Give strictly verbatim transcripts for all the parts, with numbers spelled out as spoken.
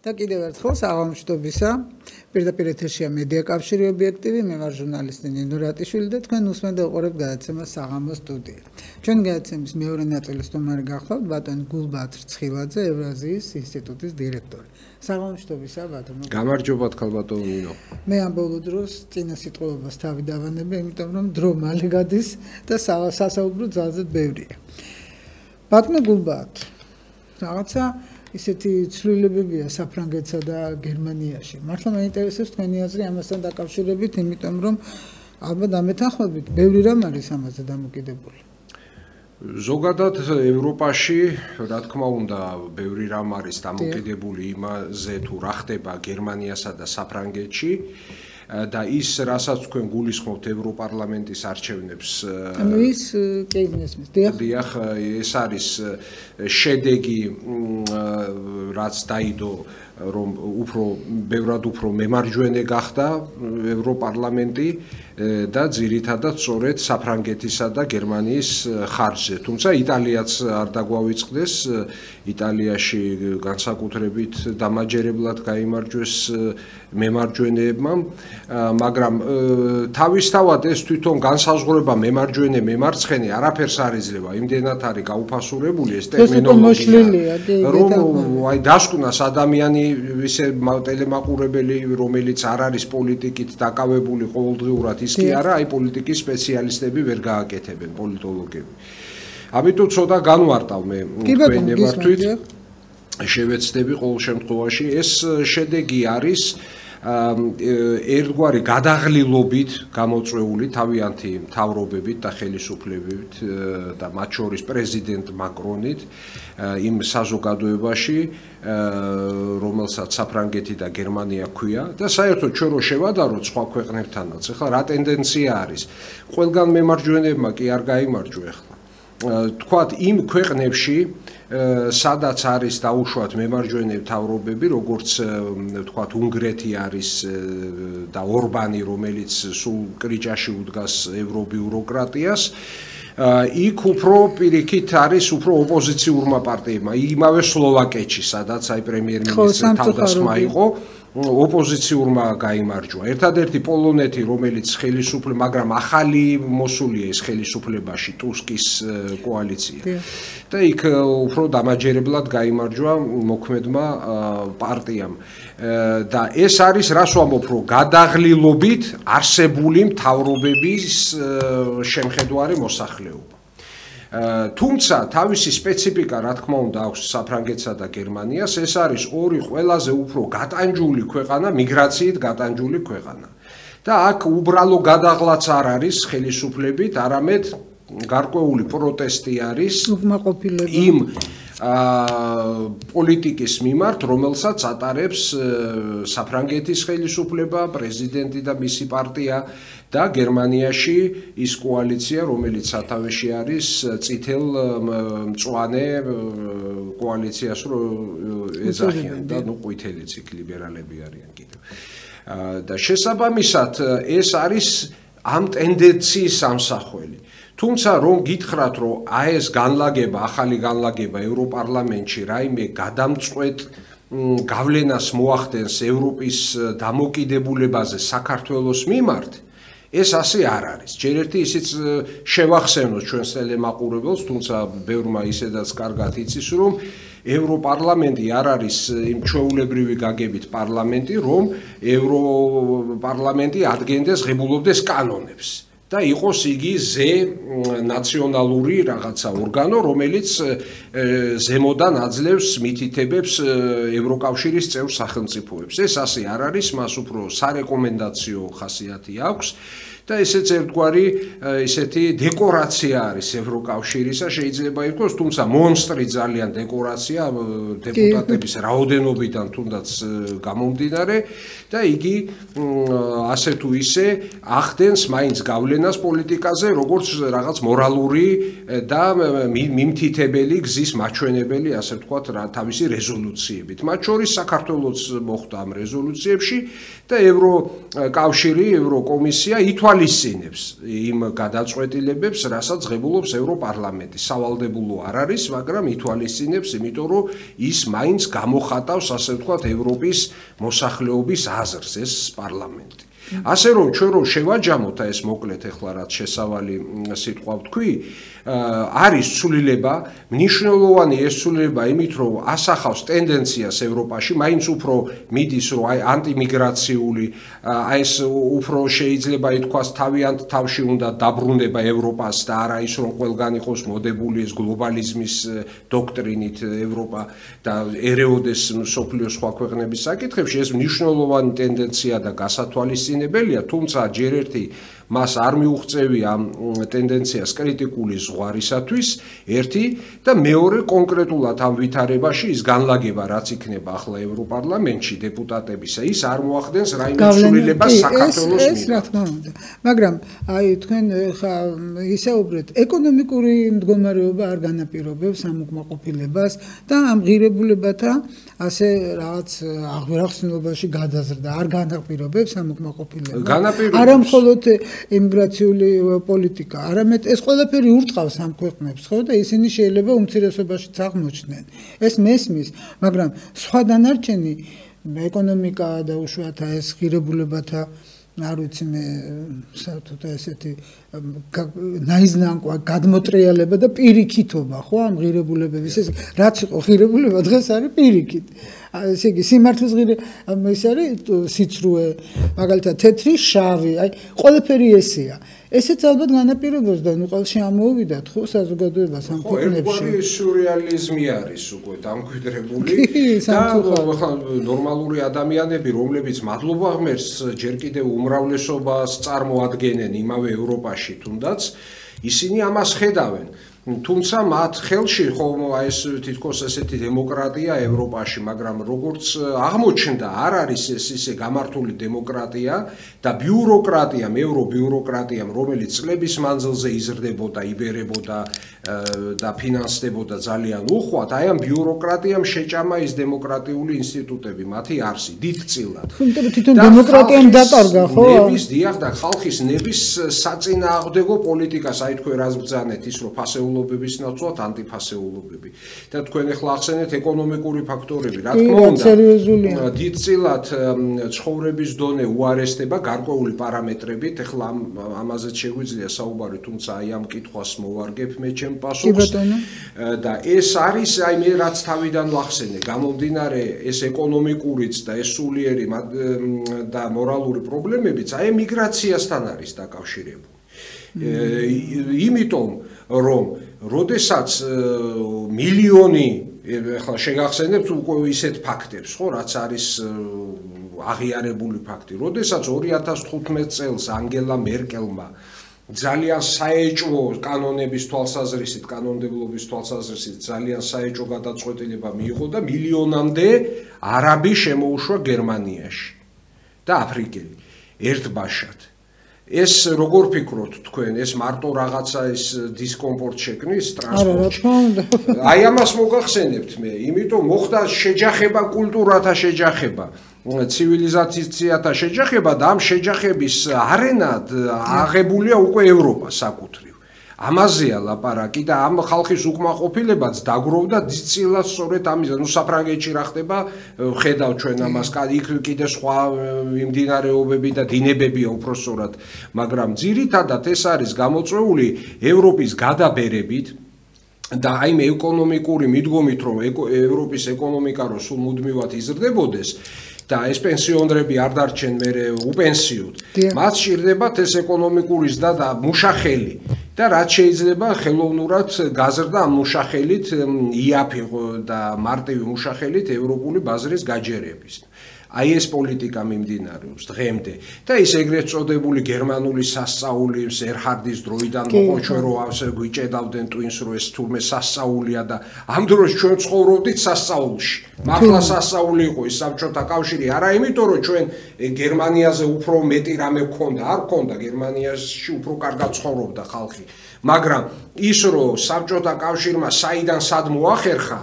და კიდევ ერთხელ საღამოშტობისა პირდაპირ ეთერშია მედია კავშირი ობიექტივი, მე ვარ ჟურნალისტი ნინო რატიშვილი და თქვენ უსმენთ და უყურებთ გადაცემას საღამოს სტუდია. ჩვენ გადაცემის მეორე ნაწილის სტუმარი გახლავთ ბატონი გულბაათრ ცხილაძე, ევრაზიის ინსტიტუტის დირექტორი. საღამოშტობისა ბატონო. გამარჯობა თქვენ ბატონო ნინო. მე ამ ბოლო დროს წინა სიტყვებას თავი დავანებე, იმიტომ რომ დრო მალე გადის და სასაუბრო ძალზედ ბევრია. ბატონო გულბაათრ, რაღაცა ისეთი ცვლილებებია საფრანგეთსა და გერმანიაში. მართლა მაინტერესებს თქვენი აზრი ამასთან დაკავშირებით, იმიტომ რომ ალბათ ამეთანხმებით, ბევრი რამ არის ამაზე დამოკიდებული. ზოგადად ევროპაში, რა თქმა უნდა, ბევრი რამ არის დამოკიდებული იმაზე, თუ რა ხდება გერმანიასა და საფრანგეთში. და ის, რასაც თქვენ გულისხმობთ ევროპარლამენტის არჩევნებს, ანუ ის კი მესმის, დიახ. დიახ, ეს არის შედეგი, რაც დაიდო, რომ უფრო ბევრად უფრო მემარჯვენე გახდა ევროპარლამენტი და ძირითადად სწორედ საფრანგეთისა და გერმანიის ხარჯზე. თუმცა იტალიაც არ დაგვავიწყდეს, იტალიაში განსაკუთრებით დამაჯერებლად გაიმარჯვეს მემარჯვენეებმა, მაგრამ თავისთავად ეს თვითონ განსაზღვრება მემარჯვენე მემარცხენე არაფერს არ იძლევა, იმდენად არის გაუფასურებული ეს ტერმინოლოგია, რომ აი დასკვნას ადამიანი ისე ტელემაყურებელი, რომელიც არ არის პოლიტიკით დაკავებული ყოველდღიურად, ის კი არა, აი პოლიტიკის სპეციალისტები ვერ გააკეთებენ, პოლიტოლოგები. ამიტომ ცოტა განვარტავ მე თქვენებართვით, შევეცდები ყოველ შემთხვევაში, ეს შედეგი არის ერთგვარი გადაღლილობით გამოწვეული თავიანთი მთავრობებით და ხელისუფლებებით და მათ შორის პრეზიდენტ მაკრონით იმ საზოგადოებაში, რომელსაც საფრანგეთი და გერმანია ქვია და საერთოდ ჩვენ რო შევადაროთ სხვა ქვეყნებთანაც, ახლა რა ტენდენცია არის? ყველგან მემარჯვენეებმა კი არ გაიმარჯვა ახლა. თქვათ იმ ქვეყნებში, სადაც არის დაუშვათ მემარჯვენე მთავრობები, როგორც თქვათ უნგრეთი არის და ორბანი, რომელიც სულ კრიჭაში უდგას ევრობიუროკრატიას, იქ უფრო პირიქით არის უფრო ოპოზიციურმა პარტიებმა, იმავე სლოვაკეთში, სადაც აი პრემიერ-მინისტრის თავდასხმა იყო, ოპოზიციურმა გაიმარჯვა. ერთადერთი პოლონეთი, რომელიც ხელისუფლება, მაგრამ ახალი მოსულია ეს ხელისუფლებაში ტუსკის კოალიცია. და იქ უფრო დამაჯერებლად გაიმარჯვა მოქმედმა პარტიამ. და ეს არის რას ვამბობ, რომ გადაღლილობით არსებული მთავრობების შემხედვარი მოსახლეობა. თუმცა თავისი სპეციფიკა, რა თქმა უნდა, აქვს საფრანგეთსა და გერმანიას, ეს არის ორი ყველაზე უფრო გატანჯული ქვეყანა, მიგრაციით გატანჯული ქვეყანა. და აქ უბრალო გადაღლაც არ არის ხელისუფლებით, არამედ გარკვეული პროტესტი არის იმ პოლიტიკის მიმართ, რომელსაც ატარებს საფრანგეთის ხელისუფლება, პრეზიდენტი და მისი პარტია და გერმანიაში ის კოალიცია, რომელიც სათავეში არის წითელ მწვანე კოალიციას რო ეძახიან და ნუ ყვითელიც იქ ლიბერალები არიან კიდევ. და შესაბამისად ეს არის ამ ტენდენციის ამსახველი. თუმცა რომ გითხრათ, რომ აი ეს განლაგება, ახალი განლაგება ევროპარლამენტში რაიმე გადამწყვეტ გავლენას მოახდენს ევროპის დამოკიდებულებაზე საქართველოს მიმართ, ეს ასე არ არის. ჯერ ერთი ისიც შევახსენოთ ჩვენს ტელემაყურებელს, თუმცა ბევრმა ისედაც კარგად იცის, რომ ევროპარლამენტი არ არის იმ ჩვეულებრივი გაგებით პარლამენტი, რომ ევროპარლამენტი ადგენდეს, ღებულობდეს კანონებს. და იყოს იგი ზე ნაციონალური რაღაცა ორგანო, რომელიც ზემოდან აძლევს მითითებებს ევროკავშირის წევრ სახელმწიფოებს. ეს ასე არ არის, მას უფრო სარეკომენდაციო ხასიათი აქვს და ესეც ერთგვარი ისეთი დეკორაცია არის ევროკავშირისა, შეიძლება ითქვას, თუმცა მონსტრი ძალიან დეკორაცია დეპუტატების რაოდენობიდან თუნდაც გამომდინარე და იგი ასე თუ ისე ახდენს მაინც გავლენას პოლიტიკაზე, როგორც რაღაც მორალური და მიმთითებელი გზის მაჩვენებელი, ასე ვთქვათ, თავისი რეზოლუციებით. მათ შორის საქართველოც მოხვდა ამ რეზოლუციებში და ევროკავშირი, ევროკომისია ითვალისწინებს ითვალისწინებს იმ გადაწყვეტილებებს, რასაც ღებულობს ევროპარლამენტი. სავალდებულო არ არის, მაგრამ ითვალისწინებს, იმიტომ რომ ის მაინც გამოხატავს, ასე ვთქვათ, ევროპის მოსახლეობის აზრს ეს პარლამენტი. ასე რომ ჩვენ რომ შევაჯამოთ ეს მოკლედ ახლა რაც შესავალი სიტყვა ვთქვი, არის ცვლილება, მნიშვნელოვანი ეს ცვლილება იმით, რომ ასახავს ტენდენციას ევროპაში, მაინც უფრო მიდის, რომ აი ანტიმიგრაციული, აი ეს უფრო შეიძლება ითქვას თავიანთ თავში უნდა დაბრუნება ევროპას და არა ის რომ ყველგან იყოს მოდებული ეს გლობალიზმის დოქტრინით ევროპა და ერეოდეს მსოფლიოს სხვა ქვეყნების საკითხებში, ეს მნიშვნელოვანი ტენდენცია და გასათვალისწინებელია, თუმცა ჯერ ერთი მას არ მიუღწევია ამ ტენდენციას კრიტიკული ზღვარისათვის ერთი და მეორე კონკრეტულად ამ ვითარებაში ის განლაგება რაც იქნება ახლა ევროპარლამენტში დეპუტატებისა ის არ მოახდენს რაიმე ცვლილებას საქართველოს ეს რა თქმა უნდა მაგრამ აი თქვენ ხა ისაუბრეთ ეკონომიკური მდგომარეობა არ განაპირობებს ამ უკმაყოფილებას და ამ ღირებულებათა ასე რაღაც აღღრახსნობაში გადაზრდა არ განაპირობებს ამ უკმაყოფილებას არა მხოლოდ იმიგრაციული პოლიტიკა, არამედ ეს ყველაფერი ურტყავს ამ ქვეყნებს, ხო და ისინი შეიძლება უმცირესობაშიც აღმოჩნდნენ. ეს მესმის, მაგრამ სხვა დანარჩენი ეკონომიკა და უშუალოდ ეს ღირებულებათა არ ვიცი მე საერთოდ ესეთი ნაიზნანკვა გადმოტრიალება და პირიქითობა, ხო ამ ღირებულებების ეს რაც იყო ღირებულება დღეს არის პირიქით. ესე იგი სიმართლის ღირე ეს არის სიცრუე მაგალითად თეთრი შავი აი ყველაფერი ესეა ესეც ალბათ განაპირობებს და ნუ ყველში ამოვიდათ ხო საზოგადოებას ამ ქვეყნებში ხო ეს სიურეალიზმი არის უკვე დამკვიდრებული და ხო ნორმალური ადამიანები რომლებიც მადლობა ღმერთს ჯერ კიდევ უმრავლესობას წარმოადგენენ იმავე ევროპაში თუნდაც ისინი ამას ხედავენ თუმცა მათ ხელში ხომ ეს თითქოს ესეთი დემოკრატია ევროპაში, მაგრამ როგორც აღმოჩნდა, არ არის ეს ისე გამართული დემოკრატია და ბიუროკრატია, ევრობიუროკრატია, რომელიც წლების მანძილზე იზრდებოდა, იბერებოდა და ფინანსდებოდა ძალიან უხვად, აი ამ ბიუროკრატიამ შეჭამა ის დემოკრატიული ინსტიტუტები, მათი არსი, დიდწილად. თუმცა თვითონ დემოკრატიამ დაკარგა, ხო? ნების დიახ და ხალხის ნების საწინააღმდეგო პოლიტიკას, აი თქვენ რას ბრძანეთ ის რომ ფასეულობების ნაცვლად ანტიფასეულობები. და თქვენ ახლა ახსენეთ ეკონომიკური ფაქტორები, რა თქმა უნდა, დიდწილად ცხოვრების დონე უარესდება გარკვეული პარამეტრებით, ახლა ამაზეც შეგვიძლია საუბარი, თუმცა აი ამ კითხვას მოვარგებ მე ჩემ პასუხს და ეს არის აი მე რაც თავიდან ვახსენე, გამომდინარე ეს ეკონომიკურიც და ეს სულიერი და მორალური პრობლემებიც აი მიგრაციასთან არის დაკავშირებული. იმიტომ რომ როდესაც მილიონი ახლა შეგახსენებთ უკვე ისეთ ფაქტებს, ხო, რაც არის აღიარებული ფაქტი. როდესაც ორი ათას თხუთმეტ წელს ანგელა მერკელმა ძალიან საეჭვო კანონების თვალსაზრისით, კანონმდებლობის თვალსაზრისით ძალიან საეჭვო გადაწყვეტილება მიიღო და მილიონამდე არაბი შემოუშვა გერმანიაში და აფრიკელი ერთბაშად. ეს როგორ ფიქრობთ თქვენ, ეს მარტო რაღაცა ეს დისკომფორტ შექმნის ტრანსპორტში? აი ამას მოგახსენებთ მე, იმიტომ მოხდა შეჯახება კულტურათა შეჯახება, ცივილიზაციათა შეჯახება და ამ შეჯახების არენად აღებულია უკვე ევროპა საკუთრივ. ამაზეა ლაპარაკი და ამ ხალხის უკმაყოფილებაც დაგროვდა დიდწილად სწორედ ამაზე. ნუ საფრანგეთში რა ხდება, ხედავ ჩვენ ამას, იქ კიდე სხვა მიმდინარეობები და დინებებია უпроსწორად, მაგრამ ძირითადად ეს არის გამოწვეული ევროპის გადაბერებით და აი მე ეკონომიკური მიდგომით, რომ ევროპის ეკონომიკა რო სულ მუდმივად იზრდებოდეს და ეს პენსიონერები არ დარჩენ მე უპენსიოდ. მათ სჭირდებათ ეს ეკონომიკური ზრდა და მუშახელი. და რაც შეიძლება ხელოვნურად გაზრდა ამ მუშახელით იაფი და მარტივი მუშახელით ევროპული ბაზრის გაჯერების. აი ეს პოლიტიკა მიმდინარეობს დღემდე და ის ეგრეთ წოდებული გერმანული სასწაულის ერჰარდის დროიდან მოყვა ჩვენ რომ ასე გვიჭედავდნენ ტვინს რომ ეს თურმე სასწაულია და ამ დროს ჩვენ ცხოვრობდით სასწაულში. მართლა სასწაული იყო ის საბჭოთა კავშირი, არა იმიტომ რომ ჩვენ გერმანიაზე უფრო მეტი რამე გქონდა, არ გქონდა, გერმანიაში უფრო კარგად ცხოვრობდა ხალხი, მაგრამ ის რომ საბჭოთა კავშირმა საიდან სად მოახერხა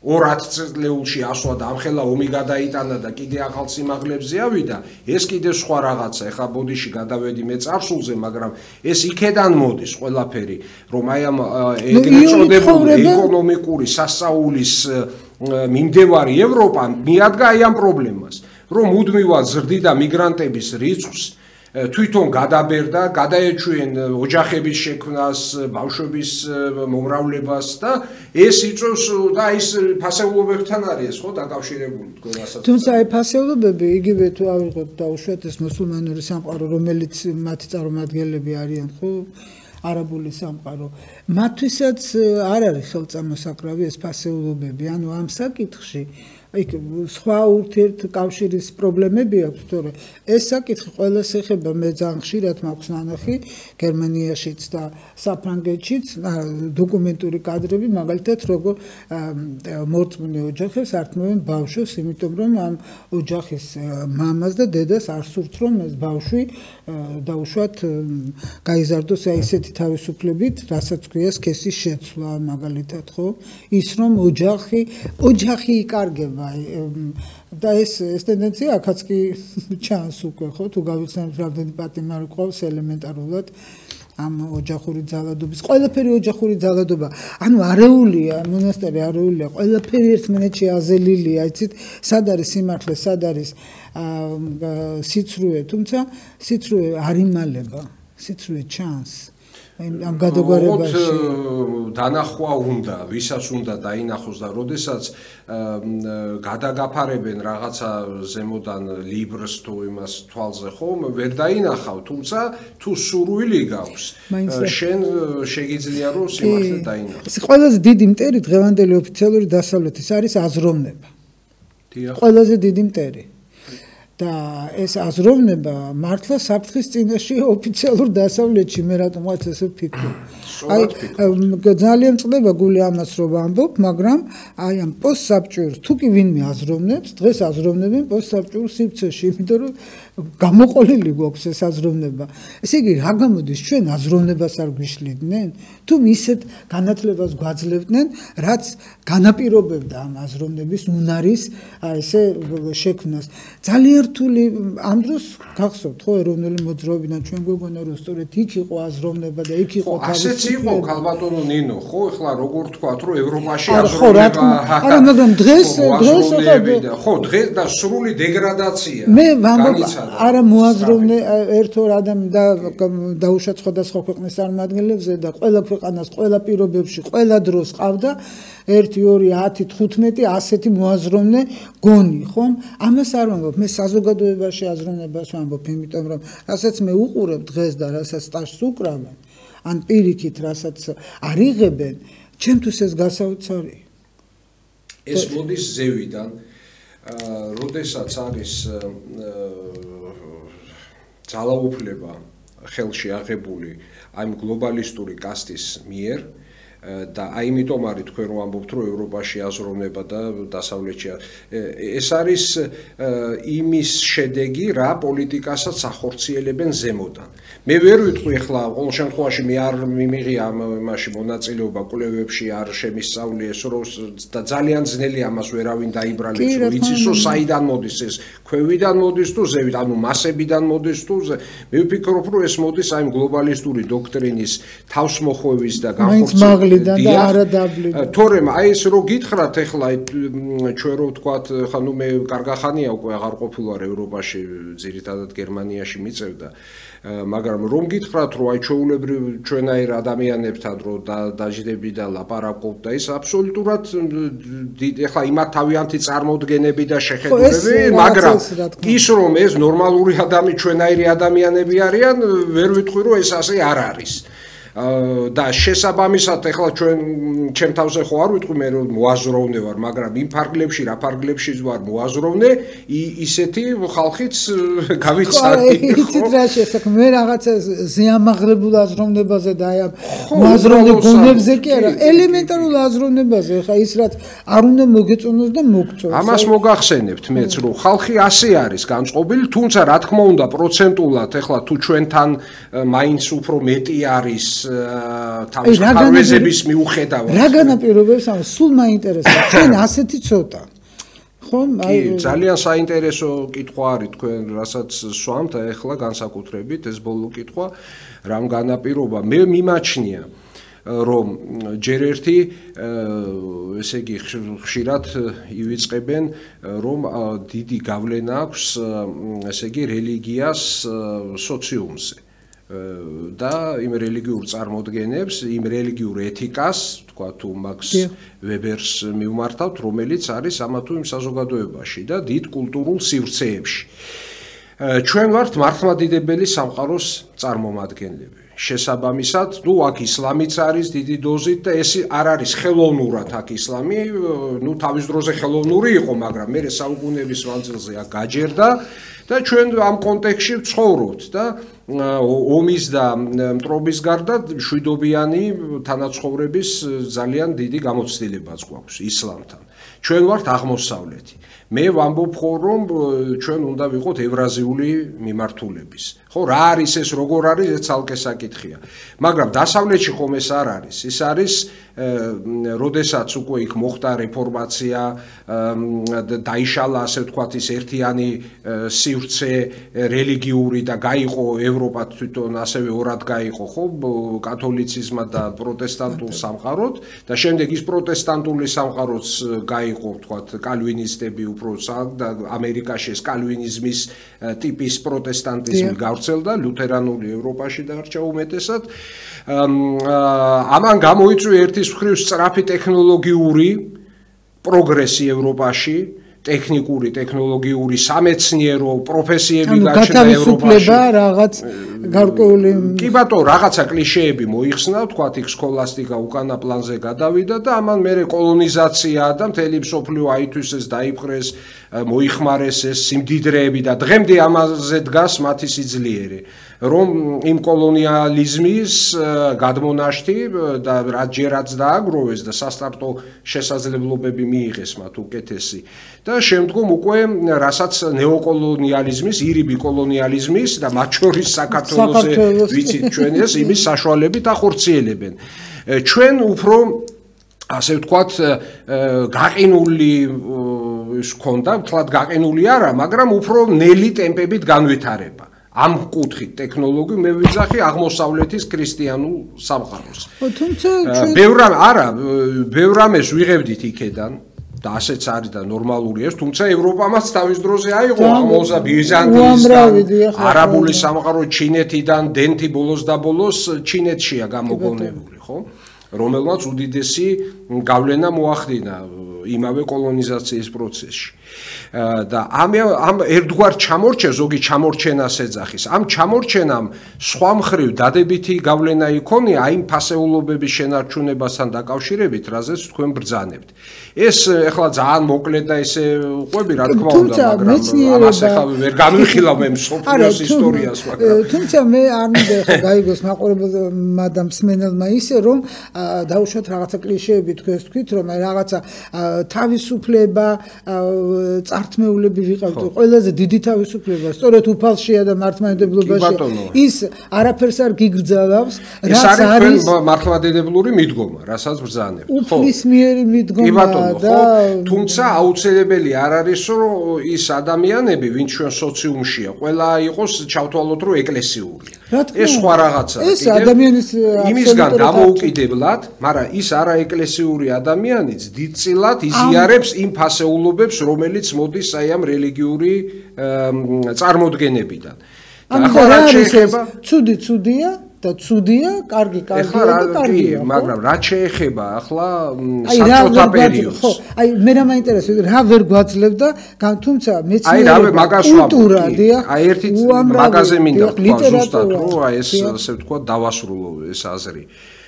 ორ წლეულში ასვა და ამხელა ომი გადაიტანა და კიდე ახალ სიმაღლებზე ავიდა, ეს კიდე სხვა რაღაცა. ეხლა ბოდიში გადავედი მე წარსულზე, მაგრამ ეს იქედან მოდის ყველაფერი, რომ აი ამ ეგრეთ წოდებული ეკონომიკური სასწაულის მიმდევარი ევროპა მიადგა აი ამ პრობლემას, რომ მუდმივად ზრდიდა მიგრანტების რიცხვს, თვითონ გადაბერდა, გადაეჩვენ ოჯახების შექმნას, ბავშვების მომრავლებას და ეს იწვევს და ის ფასეულობებთან არის ეს ხო დაკავშირებული თქო რასაც. თუმცა აი ფასეულობები იგივე თუ ავიღოთ და უშუალოდ ეს მუსულმანური სამყარო, რომელიც მათი წარმომადგენლები არიან ხო არაბული სამყარო, მათთვისაც არ არის ხელწამოსაკრავი ეს ფასეულობები, ანუ ამ საკითხში იქ სხვა ურთიერთკავშირის პრობლემები აქვს, თორე ეს საკითხი ყველას ეხება, მე ძალიან ხშირად მაქვს ნანახი გერმანიაშიც და საფრანგეთშიც დოკუმენტური კადრები, მაგალითად როგორ მორწმუნე ოჯახებს ართმევენ ბავშვებს, იმიტომ რომ ამ ოჯახის მამას და დედას არ სურთ რომ ეს ბავშვი დაუშვათ გაიზარდოს აი ესეთი თავისუფლებით, რასაც ქვია სქესის შეცვლა მაგალითად, ხო? ის რომ ოჯახი ოჯახი იკარგება და ეს ეს ტენდენცია აქაც კი ჩანს უკვე ხო თუ გავიხსენებთ რამდენი პატიმარი ყავს ელემენტარულად ამ ოჯახური ძალადობის ყველაფერი ოჯახური ძალადობა ანუ არეულია მონასტერი არეულია ყველაფერი ერთმანეთში აზელილია იცით სად არის სიმართლე სად არის სიცრუე თუმცა სიცრუე არ იმალება სიცრუე ჩანს ამ გადაგვარებაში დანახვა უნდა, ვისაც უნდა დაინახოს და როდესაც გადაგაფარებენ რაღაცა ზემოდან ლიბრს თუ იმას თვალზე ხომ ვერ დაინახავ, თუმცა თუ სურვილი გაქვს, შენ შეგიძლია რომ სიმართლე დაინახო. ყველაზე დიდი მტერი დღევანდელი ოფიციალური დასავლეთის არის აზროვნება. ყველაზე დიდი მტერი. და ეს აზროვნება მართლა საფრთხის წინაშე ოფიციალურ დასავლეთში მე რატომღაც ესე ვფიქრობ. აი ძალიან წდება გული ამას რომ ვამბობ, მაგრამ აი ამ პოსტსაბჭოებს თუ კი ვინმე აზროვნებს, დღეს აზროვნებენ პოსტსაბჭოურ სივრცეში, იმიტომ რომ გამოყოლილი გვაქვს ეს აზროვნება. ესე იგი რა გამოდის ჩვენ აზროვნებას არ გვიშლიდნენ? თუ ისეთ განათლებას გვაძლევდნენ, რაც განაპირობებდა ამ აზროვნების უნარის ესე შექმნას. ძალიან რთული ამ დროს გახსოვთ ხო ეროვნული მოძრაობიდან ჩვენ გვეგონა რომ სწორედ იქ იყო აზროვნება და იქ იყო ასეც იყო ქალბატონო ნინო ხო ეხლა როგორ თქვათ რომ ევროპაში აზროვნება არა მაგრამ დღეს დღეს ხო დღეს და სრული დეგრადაცია მე ვამბობ არა მოაზროვნე ერთ ორ ადამი და დაუშვათ სხვადასხვა ქვეყნის წარმომადგენლებზე და ყველა ქვეყანას ყველა პირობებში ყველა დროს ყავდა ერთი ორი ათი თხუთმეტი ასეთი მოაზროვნე გონი ხომ ამას არ ვამბობ მე საზოგადოებაში აზროვნებას ვამბობ იმიტომ რომ რასაც მე უყურებ დღეს და რასაც სტაჟს უკრავენ ან პირიქით რასაც არიღებენ ჩემთვის ეს გასაოცარია ეს მოდის ზევიდან როდესაც არის ძალაუფლება ხელში აღებული აი გლობალისტური კასტის მიერ და აი იმიტომ არის თქვენ რომ ამბობთ რომ ევროპაში აზროვნება და დასავლეთში ეს არის იმის შედეგი რა პოლიტიკასაც ახორციელებენ ზემოდან მე ვერ ვიტყვი ახლა ყოველ შემთხვევაში მე არ მიმიღია ამაში მონაწილეობა კვლევებში არ შემისწავლე ეს რომ და ძალიან ძნელი ამას ვერავინ დაიბრალებს რომ იცის რომ საიდან მოდის ეს ქვევიდან მოდის თუ ზევით ანუ მასებიდან მოდის თუ მე ვფიქრობ რომ ეს მოდის აი გლობალისტური დოქტრინის თავსმოხვევის და განხორციელების თორემ აი ეს რო გითხრათ ეხლა ჩვენ რო ვთქვათ ხა ნუ მე კარგახანია უკვე აღარ ყოფილვარ ევროპაში ძირითადად გერმანიაში მიწევდა მაგრამ რომ გითხრათ რომ აი ჩვეულებრივ ჩვენაირ ადამიანებთან რო დაждები და ლაპარაკობ და ის აბსოლუტურად ეხლა იმათ თავიანთი წარმოდგენები და შეხედულებები მაგრამ ის რომ ეს ნორმალური ადამი ჩვენაირი ადამიანები არიან ვერ ვიტყვი რომ ეს ასე არ არის და შესაბამისად ეხლა ჩვენ ჩემ თავზე ხო არ ვიტყვი მე რომ მოაზროვნე ვარ მაგრამ იმ ფარგლებში რა ფარგლებში ვარ მოაზროვნე ისეთი ხალხიც გავიცანი იცით რა შესაძლოა მე რაღაცა ზეამაღლებულ აზროვნებაზე და აი ამ მოაზროვნე გონებზე კი არა ელემენტარულ აზროვნებაზე ხა ის რაც არ უნდა მოგეწონოს და მოგწონს ამას მოგახსენებთ მეც რომ ხალხი ასე არის განწყობილი თუმცა რა თქმა უნდა პროცენტულად ეხლა თუ ჩვენთან მაინც უფრო მეტი არის თავის ხარვეზების მიუხედავად. რა განაპირობებს ამ სულ მაინტერესებს ჩვენ ასეთი ცოტა. ხომ? აი ძალიან საინტერესო კითხვა არის თქვენ რასაც სვამთ ახლა განსაკუთრებით ეს ბოლო კითხვა რამ განაპირობა მე მიმაჩნია რომ ჯერ ერთი ესე იგი ხშირად ივიწყებენ რომ დიდი გავლენა აქვს ესე იგი რელიგიას სოციუმზე და იმ რელიგიურ წარმოდგენებს, იმ რელიგიურ ეთიკას, თქვა თუ მაქს ვებერს მივმართავთ, რომელიც არის ამა თუ იმ საზოგადოებაში და დიდ კულტურულ სივრცეებში. ჩვენ ვართ მართლმადიდებელი სამყაროს წარმომადგენლები. შესაბამისად, ნუ აქ ისლამიც არის დიდი დოზით და ეს არ არის ხელოვნურად აქ ისლამი, ნუ თავის დროზე ხელოვნური იყო, მაგრამ მე საუკუნეების მანძილზე აქ გაჯერდა და ჩვენ ამ კონტექსტში ვცხოვრობთ და ომის და მტრობის გარდა მშვიდობიანი თანაცხოვრების ძალიან დიდი გამოცდილებაც გვაქვს ისლამთან. ჩვენ ვართ აღმოსავლეთი. მე ვამბობ ხო რომ ჩვენ უნდა ვიყოთ ევრაზიული მიმართულების. ხო, რა არის ეს, როგორ არის, ეს ცალკე საკითხია. მაგრამ დასავლეთში ხომ ეს არ არის. ის არის როდესაც უკვე იქ მოხდა რეფორმაცია, დაიშალა ასე ვთქვათ ის ერთიანი სივრცე რელიგიური და გაიყო ევროპა თვითონ ასევე ორად გაიყო, ხო, კათოლიციზმა და პროტესტანტულ სამყაროდ და შემდეგ ის პროტესტანტული სამყაროც გაიყო, ვთქვათ, კალვინისტები უფრო და ამერიკაში ეს კალვინიზმის ტიპის პროტესტანტიზმი გავრცელდა, ლუთერანული ევროპაში დარჩა უმეტესად. ამან გამოიწვია ერთის მხრივ სწრაფი ტექნოლოგიური პროგრესი ევროპაში, ტექნიკური, ტექნოლოგიური, სამეცნიერო პროფესიები გაჩნდა ევროპაში. რაღაც გარკვეული კი ბატონო, რაღაცა კლიშეები მოიხსნა, თქვათ იქ სქოლასტიკა უკანა პლანზე გადავიდა და ამან მერე კოლონიზაცია და მთელი მსოფლიო აითვისეს, დაიპყრეს, მოიხმარეს ეს სიმდიდრეები და დღემდე ამაზე დგას მათი სიძლიერე. რომ იმ კოლონიალიზმის გადმონაშთი და რაჯერაც დააგროვეს და სასტარტო შესაძლებლობები მიიღეს მათ უკეთესი და შემდგომ უკვე რასაც ნეოკოლონიალიზმის, ირიბი კოლონიალიზმის და მათ შორის საქართველოზე ვიცით ჩვენ ეს იმის საშუალებით ახორციელებენ. ჩვენ უფრო ასე ვთქვათ გაყინული ჰქონდა, თლად გაყინული არა, მაგრამ უფრო ნელი ტემპებით განვითარება. ამ კუთხით ტექნოლოგია მე ვიძახი აღმოსავლეთის ქრისტიანულ სამყაროს. თუმცა ჩვენ ბევრ არა, ბევრ ამას ვიღებდით იქედან და ასეც არის და ნორმალურია, თუმცა ევროპამაც თავის დროზე აიღო აღმოსა ბიზანტიისგან, არაბული სამყარო ჩინეთიდან, დენთი ბოლოს და ბოლოს ჩინეთშია გამოგონებული, ხო? რომელმაც უდიდესი გავლენა მოახდინა იმავე კოლონიზაციის პროცესში. და ამ ამ ერთგვარ ჩამორჩენას, ზოგი ჩამორჩენას ეძახის. ამ ჩამორჩენამ სხვა მხრივ დადებითი გავლენა იქონია აი იმ ფასეულობების შენარჩუნებასთან დაკავშირებით, რაზეც თქვენ ბრძანებთ. ეს ეხლა ძალიან მოკლედ და ესე ყვები, რა თქმა უნდა, მაგრამ ამას ეხლა ვერ განვიხილავ მე მსოფლიოს ისტორიას, მაგრამ თუმცა მე არ მინდა ეხლა გაიგოს მაყურებელმა და მსმენელმა ისე რომ დაუშვათ რაღაცა კლიშეები თქვენს თქვით, რომ აი რაღაცა თავისუფლება წართმეულები ვიყავთ, ყველაზე დიდი თავისუფლება, სწორედ უფალშია და მართლმადიდებლობაში. ის არაფერს არ გიგრძელავს, რაც არის მართლმადიდებლური მიდგომა, რასაც ბრძანებთ. ხო, უფლისმიერი მიდგომა და თუმცა აუცილებელი არ არის, რომ ის ადამიანები, ვინც ჩვენ სოციუმშია, ყველა იყოს ჩავთვალოთ, რომ ეკლესიურია. ეს სხვა რაღაცაა. ეს ადამიანის იმისგან დამოუკიდებლად, მაგრამ ის არაეკლესიური ადამიანიც დიდწილად იზიარებს იმ ფასეულობებს, რომელიც მოდის აი ამ რელიგიური წარმოდგენებიდან. ახლა რა შეეხება? ცუდი ცუდია და ცუდია, კარგი კარგია და კარგია. მაგრამ რა შეეხება ახლა საბჭოთა პერიოდს? ხო, აი მე რა მაინტერესებს, რა ვერ გვაძლევდა, თუმცა მეცნიერება, კულტურა, დიახ. აი ერთი მაგაზე მინდა თქვა ზუსტად, რომ აი ეს ასე ვთქვა დავასრულო ეს აზრი.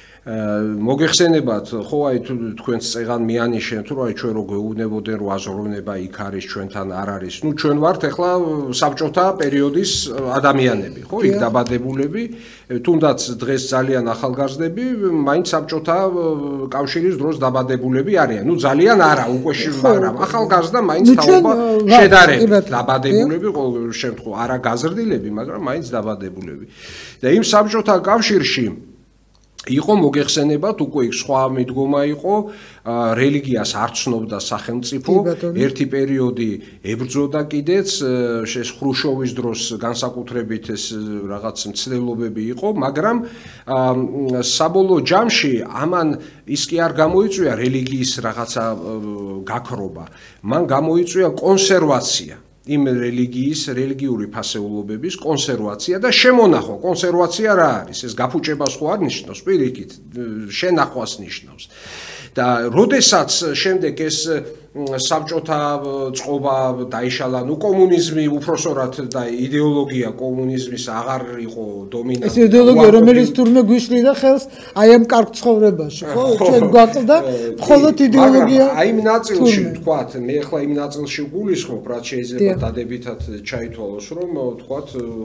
მოგეხსენებათ, ხო აი თქვენს წეღან მიანიშენ, თუ აი ჩვენ რო გვეუბნებოდნენ, რომ აზროვნება იქ არის, ჩვენთან არ არის. ნუ ჩვენ ვართ ახლა საბჭოთა პერიოდის ადამიანები, ხო, იქ დაბადებულები, თუნდაც დღეს ძალიან ახალგაზრდები, მაინც საბჭოთა კავშირის დროს დაბადებულები არიან. ნუ ძალიან არა, უკვე მაგრამ ახალგაზრდა მაინც თაობა შედარებით დაბადებულები, ყოველ შემთხვევაში არა გაზრდილები, მაგრამ მაინც დაბადებულები. და იმ საბჭოთა კავშირში იყო მოგეხსენებათ უკვე იქ სხვა მიდგომა იყო რელიგიას არ ცნობდა სახელმწიფო ერთი პერიოდი ებრძოდა კიდეც ეს ხრუშოვის დროს განსაკუთრებით ეს რაღაც მცდელობები იყო მაგრამ საბოლოო ჯამში ამან ის კი არ გამოიწვია რელიგიის რაღაცა გაქრობა მან გამოიწვია კონსერვაცია იმ რელიგიის, რელიგიური ფასეულობების კონსერვაცია და შემონახვა. კონსერვაცია რა არის? ეს გაფუჭებას ხო არ ნიშნავს, პირიქით, შენახვას ნიშნავს. და როდესაც შემდეგ ეს საბჭოთა წყობა დაიშალა, ნუ კომუნიზმი უпроსორად და იდეოლოგია კომუნიზმის აღარ იყო დომინანტი. ეს იდეოლოგია რომელიც თურმე გვიშლიდა ხელს აი ამ კარგ ცხოვრებაში, ხო? ჩვენ გვაკლდა მხოლოდ იდეოლოგია. აი იმ ნაწილში თქვათ, მე ახლა იმ ნაწილში გულისხმობ, რაც შეიძლება დადებითად ჩაითვალოს, რომ თქვათ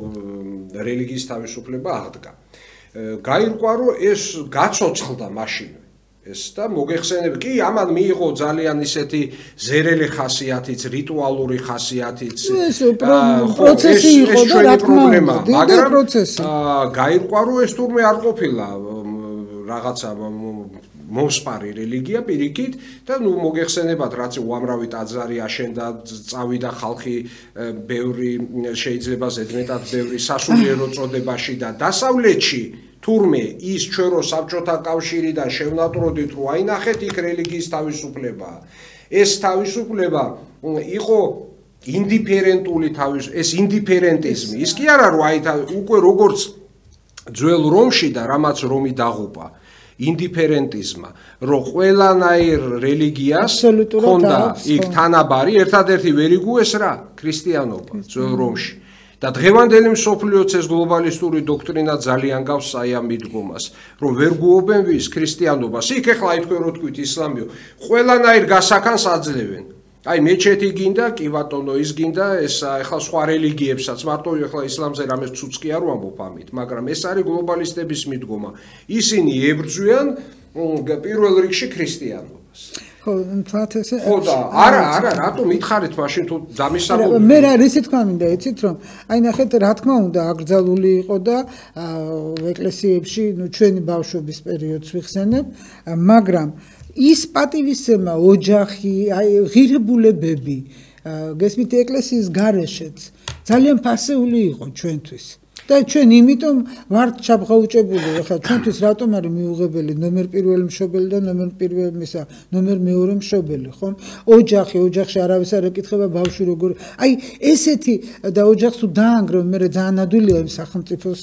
რელიგიის თავისუფლება აღდგა. გაირკვა, რომ ეს გაცოცხლდა მაშინ. ეს და მოგეხსენებ კი ამან მიიღო ძალიან ისეთი ზერელი ხასიათიც, რიტუალური ხასიათიც. ეს პროცესი იყო და რა თქმა უნდა, დიდი პროცესი. გაირკვა რომ ეს თურმე არ ყოფილა რაღაცა მომსპარი რელიგია პირიქით და ნუ მოგეხსენებათ რაც უამრავი ტაძარი აშენდა, წავიდა ხალხი ბევრი შეიძლება ზედმეტად ბევრი სასულიერო წოდებაში და დასავლეთში თურმე ის ჩვენ რო საბჭოთა კავშირიდან შევნატროდით რომ აინახეთ იქ რელიგიის თავისუფლება ეს თავისუფლება იყო ინდიფერენტული თავის ეს ინდიფერენტიზმი ის კი არა რომ აი უკვე როგორც ძველ რომში და რამაც რომი დაღუპა ინდიფერენტიზმა რომ ყველანაირ რელიგიას ჰქონდა იქ თანაბარი ერთადერთი ვერიგუეს რა ქრისტიანობა ძველ რომში და დღევანდელი მსოფლიოც ეს გლობალისტური დოქტრინა ძალიან გავს აი ამ მიდგომას, რომ ვერ გუობენ ვის ქრისტიანობას. იქ ახლა აი თქვენ რო თქვით ისლამიო, ყველანაირ გასახანს აძლევენ. აი მეჩეთი გინდა, კი ბატონო, ის გინდა, ეს ახლა სხვა რელიგიებსაც, მარტო ახლა ისლამზე რამეს ცუც კი არ ვამბობ ამით, მაგრამ ეს არის გლობალისტების მიდგომა. ისინი ებრძვიან პირველ რიგში ქრისტიანობას. ხო, თვათ ესე. ხო და არა, არა, რატომ მითხარით მაშინ თუ დამისაღები? მე რა რისი თქვა მინდა, იცით რომ აი ნახეთ რა თქმა უნდა აკრძალული იყო და ეკლესიებში, ნუ ჩვენი ბავშვობის პერიოდს ვიხსენებ, მაგრამ ის პატივისცემა, ოჯახი, აი ღირებულებები, გესმით ეკლესიის გარეშეც ძალიან ფასეული იყო ჩვენთვის. და ჩვენ იმიტომ ვართ ჩაბღაუჭებული, ახლა ჩვენთვის რატომ არის მიუღებელი ნომერ პირველი მშობელი და ნომერ პირველი მისა, ნომერ მეორე მშობელი, ხო? ოჯახი, ოჯახში არავის არ ეკითხება ბავშვი როგორ. აი ესეთი და ოჯახს თუ დაანგრევ, მე ძალიან ადვილია იმ სახელმწიფოს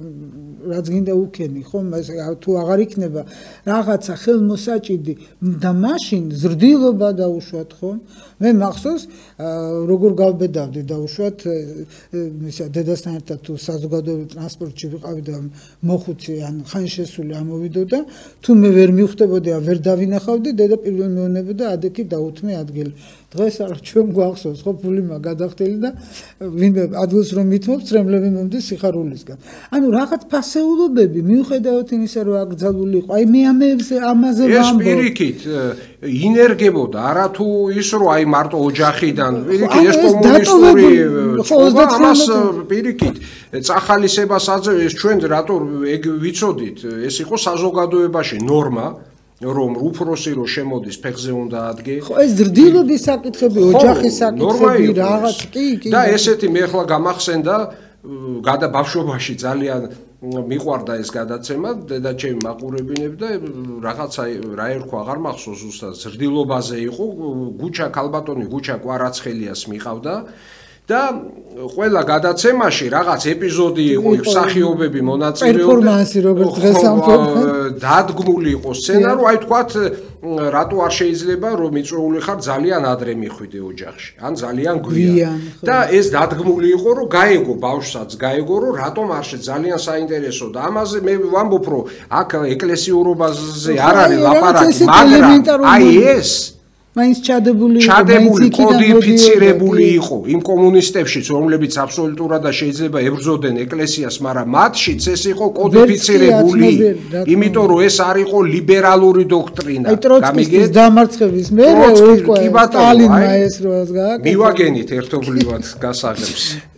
რაც გინდა უქენი, ხო? თუ აღარ იქნება რაღაცა ხელმოსაჭიდი და მაშინ ზრდილობა დაუშვათ, ხო? მე მახსოვს როგორ გავბედავდი დაუშვათ ისა დედასთან ერთად თუ საზოგადოებრივ ტრანსპორტში ვიყავი და მოხუცი ან ხანშესული ამოვიდოდა თუ მე ვერ მივხვდებოდი ან ვერ დავინახავდი დედა პირველ მეუბნებოდა ადექი დაუთმე ადგილი დღეს არა ჩვენ გვახსოვს ხო ფულმა გადახდელი და ვინმე ადგილს რომ მithმობ წრემლები მომდის სიხარულისგან ანუ რაღაც ფასეულობები მიუხედავად იმისა რომ აკრძალული იყო აი მე ამაზე ამაზე ვამბობ ეს პირიქით ინერგებოდა არა თუ ის რომ აი მარტო ოჯახიდან პირიქით ეს კომუნისტური ამას პირიქით წახალისებას აძლევს ჩვენ რატო ეგ ვიცოდით ეს იყო საზოგადოებაში ნორმა რომ უფროსი რო შემოდის ფეხზე უნდა ადგე ხო ეს ზრდილობის საკითხები ოჯახის საკითხები რაღაც კი კი და ესეთი მე ახლა გამახსენდა გადა ბავშვობაში ძალიან მიყვარდა ეს გადაცემა დედაჩემი მაყურებინებდა რაღაცა რა ერქვა აღარ მახსოვს ზუსტად ზრდილობაზე იყო გუჩა ქალბატონი გუჩა კვარაცხელიას მიყავდა და ყველა გადაცემაში რაღაც ეპიზოდი იყო მსახიობები მონაწილეობდნენ პერფორმანსი როგორც დღეს ამბობენ დადგმული იყო სცენარო აი თქვათ რატო არ შეიძლება რომ მიწვეული ხარ ძალიან ადრე მიხვიდე ოჯახში ან ძალიან გვიან და ეს დადგმული იყო რომ გაეგო ბავშვსაც გაეგო რომ რატომ არ შე ძალიან საინტერესო და ამაზე მე ვამბობ რომ აქ ეკლესიურობაზე არ არის ლაპარაკი მაგრამ აი ეს მაინც ჩადებული ჩადებული კოდიფიცირებული იყო იმ კომუნისტებშიც რომლებიც აბსოლუტურად და შეიძლება ებრძოდნენ ეკლესიას მაგრამ მათშიც ეს იყო კოდიფიცირებული იმიტომ რომ ეს არ იყო ლიბერალური დოქტრინა გამიგეთ დამარცხების მერე უკვე სტალინმა ეს როას გააკეთა მივაგენით ერთობლივად გასაღებს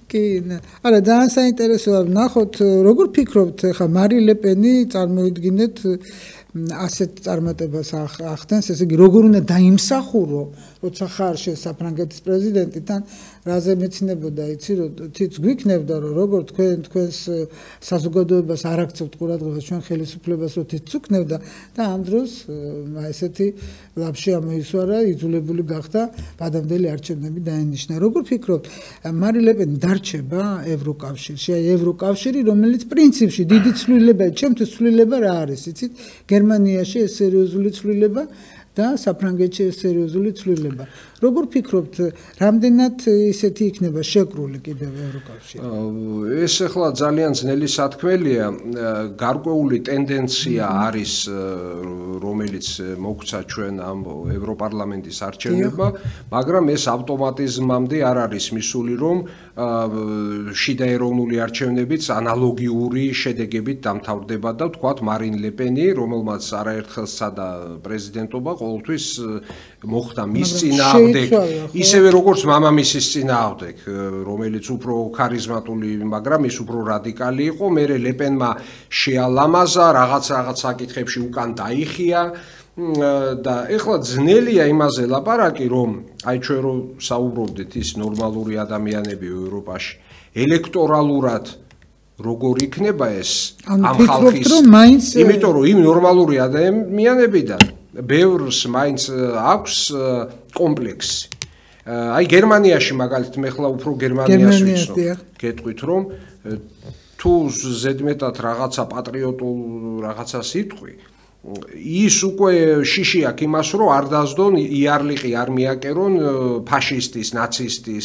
კი, არა, ძალიან საინტერესოა ნახოთ, როგორ ფიქრობთ, ხა მარი ლე პენი წარმოიდგინეთ ასეთ წარმატებას ახდენს, ესე იგი როგორ უნდა დაიმსახურო, როცა ხარ შენ საფრანგეთის პრეზიდენტი, თან რაზე მეცნებოდა, იცი, რომ თიც გვიქნებდა, რომ როგორ თქვენ თქვენს საზოგადოებას არ აქცევთ ყურადღებას ჩვენ ხელისუფლებას, რომ თიც უქნევდა და ამ დროს ესეთი ლაფში ამოისვარა, იძულებული გახდა ბადამდელი არჩევნები დაენიშნა. როგორ ფიქრობთ, მარი ლე პენი დარჩება ევროკავშირში, აი ევროკავშირი, რომელიც პრინციპში დიდი ცვლილება, ჩემთვის ცვლილება რა არის, იცით? გერმანიაში ეს სერიოზული ცვლილება და საფრანგეთში ეს სერიოზული ცვლილება. როგორ ფიქრობთ, რამდენად ისეთი იქნება შეკრული კიდევ ევროკავშირი? ეს ახლა ძალიან ძნელი სათქმელია, გარკვეული ტენდენცია არის, რომელიც მოგვცა ჩვენ ამ ევროპარლამენტის არჩევნებმა, მაგრამ ეს ავტომატიზმამდე არ არის მისული, რომ შიდა ეროვნული არჩევნებიც ანალოგიური შედეგებით დამთავრდება და ვთქვათ მარინ ლე პენი, რომელმაც არაერთხელ სცადა პრეზიდენტობა, ყოველთვის მოხდა მის წინააღმდეგ, ისევე როგორც მამამისის წინააღმდეგ, რომელიც უფრო ქარიზმატული, მაგრამ ის უფრო რადიკალი იყო, მერე ლე პენმა შეალამაზა, რაღაც რაღაც საკითხებში უკან დაიხია და ეხლა ძნელია იმაზე ლაპარაკი, რომ აი ჩვენ რო საუბრობდით ის ნორმალური ადამიანები ევროპაში, ელექტორალურად როგორ იქნება ეს ამ ხალხის, იმიტომ რომ იმ ნორმალური ადამიანებიდან ბევრს მაინც აქვს კომპლექსი. აი გერმანიაში მაგალითად მე ხლა უფრო გერმანიას ვიცნობ. გეტყვით რომ თუ ზედმეტად რაღაცა პატრიოტულ რაღაცას იტყვი, ის უკვე შიში აქვს იმას, რომ არ დაძდონ იარლიყი არ მიაკერონ ფაშისტის, ნაცისტის,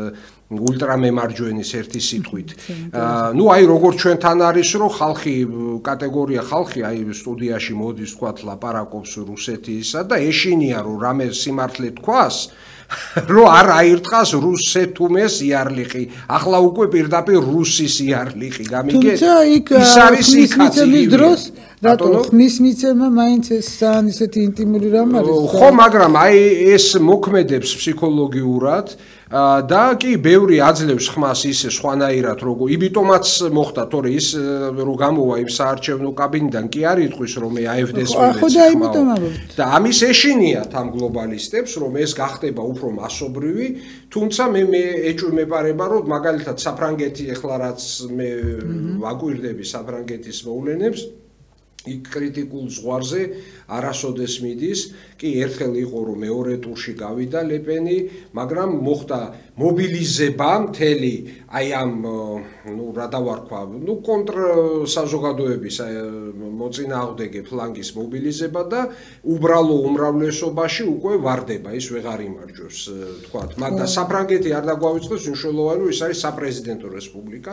ულტრამემარჯვენის ერთი სიტყვით. ნუ აი როგორც ჩვენთან არის, რომ ხალხი, კატეგორია ხალხი აი სტუდიაში მოდის, თქვათ, ლაპარაკობს რუსეთისა და ეშინია, რომ რამე სიმართლე თქვას, რომ არ აირტყას რუსეთუმეს იარლიყი. ახლა უკვე პირდაპირ რუსის იარლიყი გამიგე. თუმცა იქ მიცემის დროს რატო ხმის მიცემა მაინც ეს ძალიან ისეთი ინტიმური რამ არის? ხო, მაგრამ აი ეს მოქმედებს ფსიქოლოგიურად და კი ბევრი აძლევს ხმას ისე სხვანაირად, როგორ იმიტომაც მოხდა, თორე ის რო გამოვა იმ საარჩევნო კაბინიდან კი არ იტყვის, რომ მე აეფ-დეს მივეცი. და ამის ეშინიათ ამ გლობალისტებს, რომ ეს გახდება უფრო მასობრივი, თუმცა მე მე ეჭვი მეპარება, რომ მაგალითად საფრანგეთი ეხლა რაც მე ვაკვირდები საფრანგეთის მოვლენებს, იქ კრიტიკულ ზღვარზე არასოდეს მიდის, კი ერთხელ იყო რომ მეორე ტურში გავიდა ლე პენი, მაგრამ მოხდა მობილიზება მთელი აი ამ ნუ რა დავარქვა, ნუ კონტრ საზოგადოების მოწინააღმდეგე ფლანგის მობილიზება და უბრალო უმრავლესობაში უკვე ვარდება, ის ვეღარ იმარჯვებს, თქვათ, მაგრამ საფრანგეთი არ დაგვავიწყოს მნიშვნელოვანი, რომ ის არის საპრეზიდენტო რესპუბლიკა.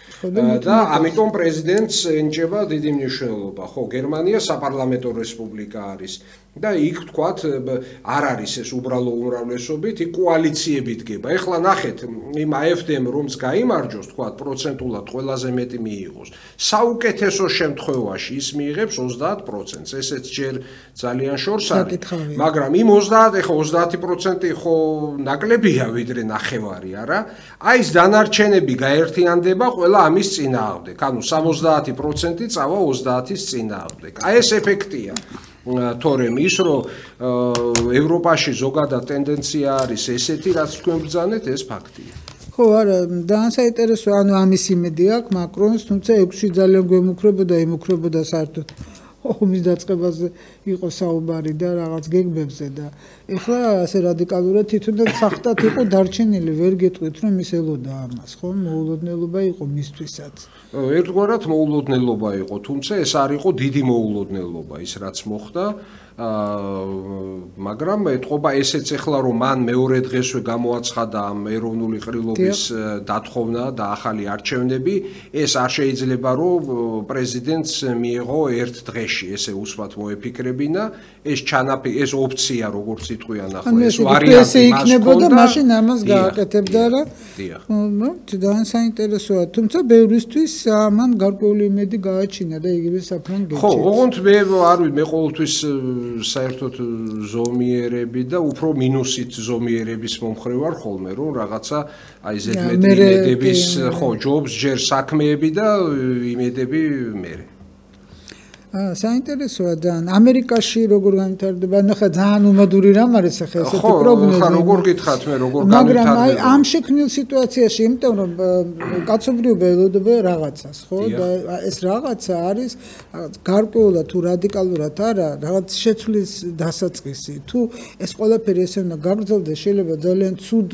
და ამიტომ პრეზიდენტს ენიჭება დიდი მნიშვნელობა. ხო, გერმანია საპარლამენტო რესპუბლიკა არის და იქ თქვათ არ არის ეს უბრალო უმრავლესობით, იქ კოალიციები დგება. ეხლა ნახეთ, იმ აეფ-დემ რომს გაიმარჯვოს, თქვათ, პროცენტულად ყველაზე მეტი მიიღოს. საუკეთესო შემთხვევაში ის მიიღებს ოცდაათ პროცენტს. ესეც ჯერ ძალიან შორს არის. მაგრამ იმ ოცდაათ, ეხლა ოცდაათი პროცენტი ხო ნაკლებია, ვიდრე ნახევარი, არა? აი ეს დანარჩენები გაერთიანდება ყველა ამის წინააღმდეგ. ანუ სამოცდაათი პროცენტი წავა ოცდაათის წინააღმდეგ. აი ეს ეფექტია. თორემ ის რომ ევროპაში ზოგადად ტენდენცია არის ესეთი, რაც თქვენ ბრძანეთ, ეს ფაქტია. ხო, არა, ძალიან საინტერესოა, ანუ ამის იმედი აქვს მაკრონს, თუმცა ექვსში ძალიან გვემუქრებოდა, ემუქრებოდა საერთოდ ომის დაწყებაზე იყო საუბარი და რაღაც გეგმებზე და ეხლა ასე რადიკალურად თვითონაც სახტად იყო დარჩენილი, ვერ გეტყვით რომ ის ელოდა ამას, ხო? მოულოდნელობა იყო მისთვისაც. ერთგვარად მოულოდნელობა იყო, თუმცა ეს არ იყო დიდი მოულოდნელობა ის რაც მოხდა. მაგრამ ეთყობა ესეც ეხლა რომ მან მეორე დღესვე გამოაცხადა ამ ეროვნული ყრილობის დათხოვნა და ახალი არჩევნები, ეს არ შეიძლება რომ პრეზიდენტს მიიღო ერთ დღეში, ესე უსვათ მოეფიქრებინა, ეს ჩანაფი, ეს ოფცია როგორც სიტყვი ანახლა ეს ვარიანტი ესე იქნებოდა მაშინ ამას გააკეთებდა რა ძალიან საინტერესოა თუმცა ბევრისთვის ამან გარკვეული იმედი გააჩინა და იგივე საფრანგეთში ხო ოღონდ მე არ ვიცი მე ყოველთვის საერთოდ ზომიერები და უფრო მინუსით ზომიერების მომხრე ვარ ხოლმე რომ რაღაცა აი ზედმეტი იმედების ხო ჯობს ჯერ საქმეები და იმედები მერე აა საინტერესოა ძალიან ამერიკაში როგორ განვითარდება ნახე ძალიან უმადური რამ არის ახლა ესეთი პროგნოზი ხო როგორ გითხათ მე როგორ განვითარდება მაგრამ აი ამ შექმნილ სიტუაციაში იმიტომ რომ კაცობრიობა ელოდება რაღაცას ხო და ეს რაღაცა არის გარკვეულად თუ რადიკალურად არა რაღაც შეცვლის დასაწყისი თუ ეს ყველაფერი ესე უნდა გაგრძელდეს შეიძლება ძალიან ცუდ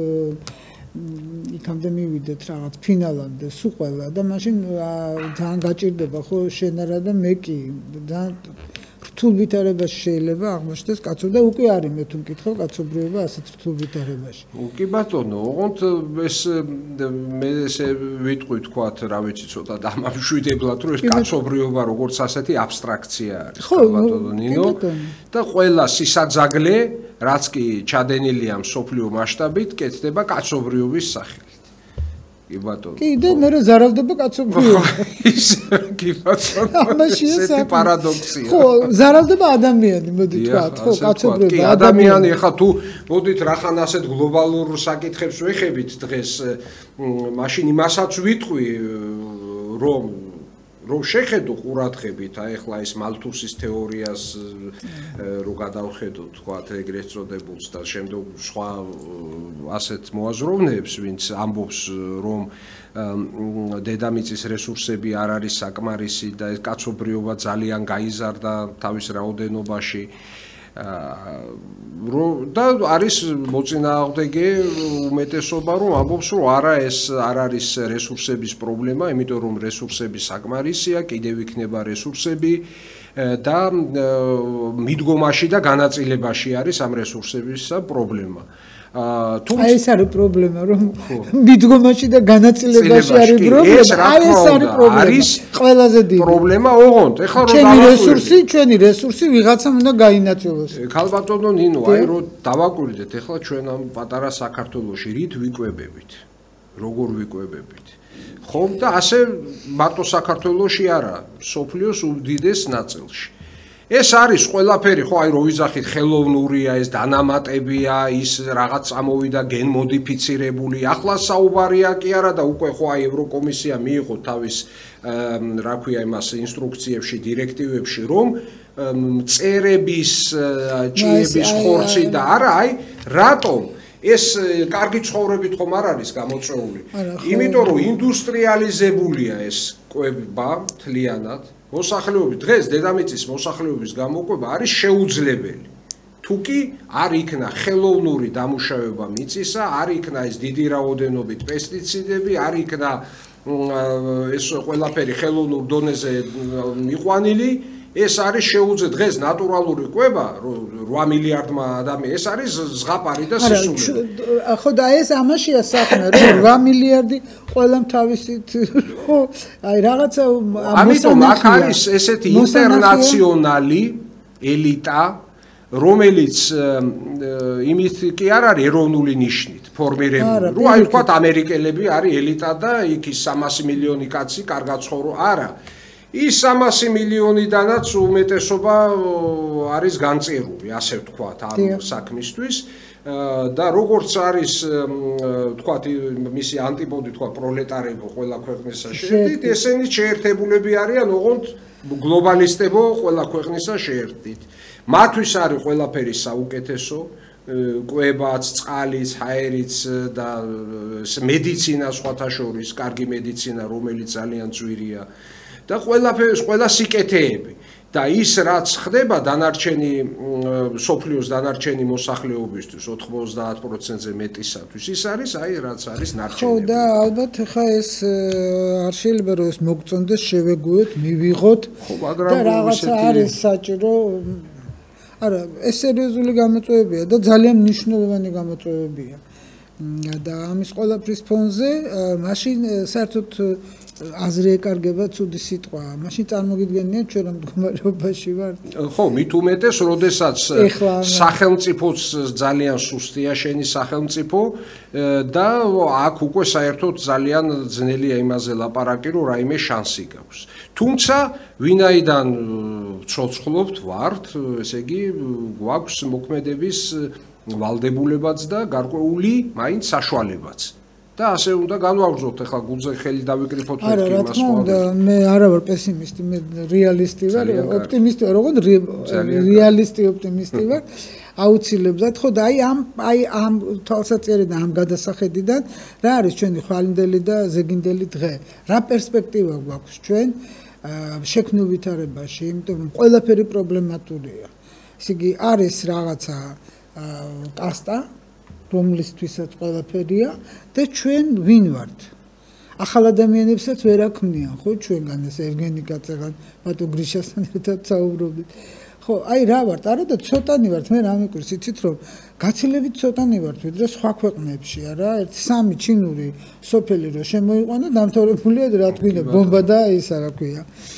იქამდე მივიდეთ რაღაც ფინალამდე სულ ყველა და მაშინ ძალიან გაჭირდება ხო შენ არა და მე კი ძალიან რთულ ვითარებაში შეიძლება აღმოჩნდეს კაცო და უკვე არის მე თუ მკითხავ კაცობრიობა ასეთ რთულ ვითარებაში კი ბატონო ოღონდ ეს მე ესე ვიტყვი თქვათ რა ვიცი ცოტა დამამშვიდებლად რომ ეს კაცობრიობა როგორც ასეთი აბსტრაქცია არის ბატონო ნინო და ყველა სისაძაგლე რაც კი ჩადენილია მსოფლიო მასშტაბით კეთდება კაცობრიობის სახელით კი ბატონო კი და მე ზარავდება კაცობრიობა ის კი ბატონო ესეთი პარადოქსია ხო ზარავდება ადამიანი მოდი თქვათ ხო კაცობრიობა ადამიანი ახლა თუ მოდით რახან ასეთ გლობალურ საკითხებს ვეხებით დღეს მაშინ იმასაც ვიტყვი რომ რომ შეხედო ყურადღებით აი ახლა ეს მალთუსის თეორიას რო გადავხედოთ თქვათ ეგრეთ წოდებულს და შემდგომ სხვა ასეთ მოაზროვნეებს ვინც ამბობს რომ დედამიწის რესურსები არ არის საკმარისი და ეს კაცობრიობა ძალიან გაიზარდა თავის რაოდენობაში და არის მოწინააღმდეგე უმეტესობა რომ ამბობს რომ არა ეს არ არის რესურსების პრობლემა, იმიტომ რომ რესურსები საკმარისია, კიდევ იქნება რესურსები და მიდგომაში და განაწილებაში არის ამ რესურსებისა პრობლემა. აი ეს არის პრობლემა რომ მიდგომაში და განაწილებაში არის პრობლემა. აი ეს არის პრობლემა. არის ყველაზე დიდი პრობლემა ოღონდ. ეხლა რომ ჩვენი რესურსი, ჩვენი რესურსი ვიღაცამ უნდა გაინაწილოს. ქალბატონო ნინო, აი რომ დავაკვირდეთ ეხლა ჩვენ ამ პატარა საქართველოში რით ვიკვებებით? როგორ ვიკვებებით? ხომ და ასე მარტო საქართველოში არა, სოფლიოს უდიდეს ნაწილში. ეს არის ყველაფერი ხო აი რო ვიზახით ხელოვნურია ეს დანამატებია ის რაღაც წამოვიდა გენმოდიფიცირებული ახლა საუბარია კი არა და უკვე ხო აი ევროკომისია მიიღო თავის რა ქვია იმას ინსტრუქციებში დირექტივებში რომ მწერების ჭიების ხორცი და არა აი რატომ ეს კარგი ცხოვრებით ხომ არ არის გამოწვეული იმიტომ რომ ინდუსტრიალიზებულია ეს კვება თლიანად მოსახლეობის დღეს დედამიწის მოსახლეობის გამოკვება არის შეუძლებელი. თუკი არ იქნა ხელოვნური დამუშავება მიწისა, არ იქნა ეს დიდი რაოდენობით პესტიციდები, არ იქნა ეს ყველაფერი ხელოვნურ დონეზე მიყვანილი, ეს არის შეუძლებელი დღეს ნატურალური კვება რვა მილიარდმა ადამიანს ეს არის ზღაპარი და სისულელი. ხო და ეს ამაშია საქმე რომ რვა მილიარდი ყველამ თავისით აი რაღაცა ამიტომ აქ არის ესეთი ინტერნაციონალი ელიტა რომელიც იმით კი არ არის ეროვნული ნიშნით ფორმირებული რომ აი ვთქვათ ამერიკელები არის ელიტა და იქ ის სამასი მილიონი კაცი კარგად ცხოვრობს არა ის სამასი მილიონიდანაც უმეტესობა არის განწირული, ასე ვთქვათ, ამ საქმისთვის და როგორც არის ვთქვათ მისი ანტიპოდი თქვა პროლეტარებო ყველა ქვეყნისა შეერთდით, ესენი შეერთებულები არიან ოღონდ გლობალისტებო ყველა ქვეყნისა შეერთდით. მათთვის არის ყველაფერი საუკეთესო კვებაც, წყალიც, ჰაერიც და მედიცინა სხვათა შორის, კარგი მედიცინა, რომელიც ძალიან ძვირია. და ყველაფერს ყველა სიკეთეები და ის რაც ხდება დანარჩენი სოფლიოს დანარჩენი მოსახლეობისთვის ოთხმოცდაათ პროცენტზე მეტისათვის ის არის აი რაც არის ნარჩენები. ხო და ალბათ ხა ეს არ შეიძლება რომ ეს მოგწონდეს შევეგუოთ, მივიღოთ და რაღაცა არის საჭირო არა ეს სერიოზული გამოწვევებია და ძალიან მნიშვნელოვანი გამოწვევებია. და ამის ყველაფრის ფონზე მაშინ საერთოდ აზრი ეკარგება ცუდი სიტყვა. მაშინ წარმოგიდგენია ჩვენ რომ მდგომარეობაში ვართ. ხო, მით უმეტეს, როდესაც სახელმწიფოც ძალიან სუსტია შენი სახელმწიფო და აქ უკვე საერთოდ ძალიან ძნელია იმაზე ლაპარაკი, რომ რაიმე შანსი გაქვს. თუმცა ვინაიდან ცოცხლობთ ვართ, ესე იგი გვაქვს მოქმედების ვალდებულებაც და გარკვეული მაინც საშუალებაც. და ასე უნდა განვაგრძოთ, ახლა გულზე ხელი დავიკრიფოთ მეთქი იმას. არა, რა თქმა უნდა, მე არა ვარ პესიმისტი, მე რეალისტი ვარ, ოპტიმისტი ვარ, როგორ რეალისტი ოპტიმისტი ვარ. აუცილებლად, ხო და აი ამ აი ამ თვალსაჩინოდან, ამ გადასახედიდან რა არის ჩვენი ხვალინდელი და ზეგინდელი დღე? რა პერსპექტივა გვაქვს ჩვენ შექმნილ ვითარებაში, იმიტომ რომ ყველაფერი პრობლემატურია. ესე იგი არის რაღაცა კასტა რომლისთვისაც ყველაფერია და ჩვენ ვინ ვართ? ახალ ადამიანებსაც ვერ აქმნიან, ხო, ჩვენგან ეს ევგენი კაცეგან, ბატონ გრიშასთან ერთად საუბრობდით. ხო, აი რა ვართ? არა და ცოტანი ვართ, მე რა მეკურს, იცით რომ გაცილებით ცოტანი ვართ, ვიდრე სხვა ქვეყნებში, არა? ერთი სამი ჩინური სოფელი რო შემოიყვანა, დამთავრებულია რა თქმა ბომბა და ისა რა ქვია.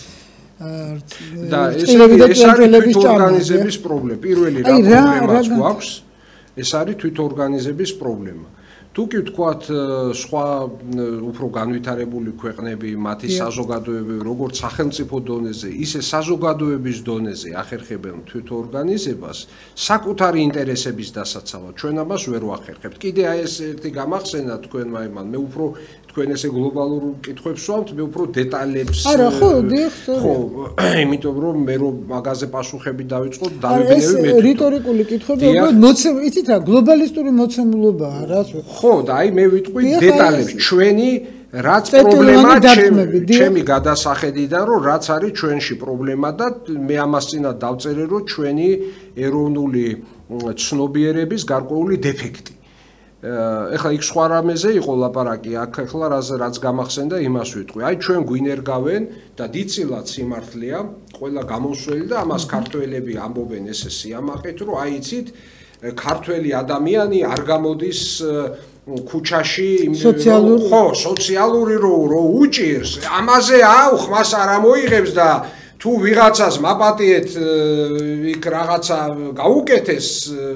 და ეს ეს არის თვითორგანიზების პრობლემა. პირველი რა პრობლემაც გვაქვს? ეს არის თვითორგანიზების პრობლემა. თუ კი ვთქვათ სხვა უფრო განვითარებული ქვეყნები, მათი საზოგადოებები, როგორც სახელმწიფო დონეზე, ისე საზოგადოების დონეზე ახერხებენ თვითორგანიზებას საკუთარი ინტერესების დასაცავად. ჩვენ ამას ვერ ვახერხებთ. კიდე აი ეს ერთი გამახსენა თქვენმა იმან, მე უფრო თქვენ ესე გლობალურ კითხვებს ვამთ, მე უფრო დეტალებს. არა, ხო, დიახ, ხო, იმიტომ რომ მე რომ მაგაზე პასუხები დავიწყოთ, დავიბნევი მე. ეს რიტორიკული კითხვები, უბრალოდ მოცემ, იცით რა, გლობალისტური მოცემულობაა, რას ვთქვი. ხო, და აი მე ვიტყვი დეტალებს, ჩვენი რაც პრობლემა ჩემი გადასახედიდან, რომ რაც არის ჩვენში პრობლემა და მე ამას წინათ დავწერე, რომ ჩვენი ეროვნული ცნობიერების გარკვეული დეფექტი. ეხლა იქ სხვა რამეზე იყო ლაპარაკი, აქ ეხლა რაც გამახსენდა იმას ვიტყვი. აი ჩვენ გვინერგავენ და დიცილად სიმართლეა, ყველა გამოსვლელი და ამას ქართველები ამბობენ ესე სიამაყით, რომ აი იცით ქართველი ადამიანი არ გამოდის ქუჩაში ხო, სოციალური რო რო უჭირს, ამაზე აუ ხმას არ ამოიღებს და თუ ვიღაცას მაპატიეთ იქ რაღაცა გაუკეთეს